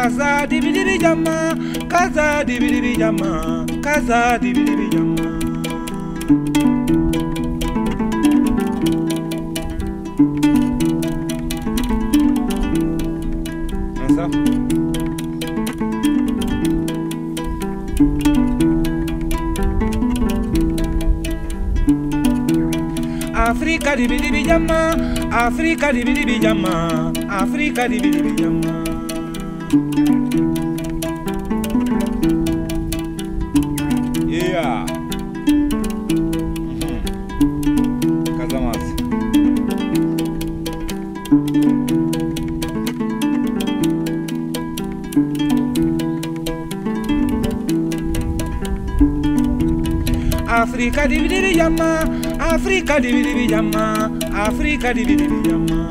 Kaza dibi jama, kaza dibi jama, kaza dibi jama. Asa. Africa dibi jama, Africa dibi jama, Africa dibi jama. Yeah. Kazamaz. Africa dibi jama, Africa dibi jama, Africa dibi jama.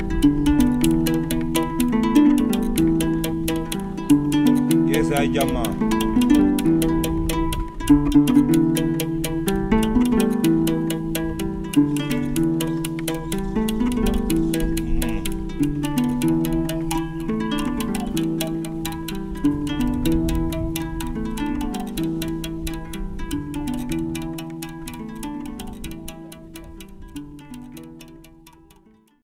Yes, I jama.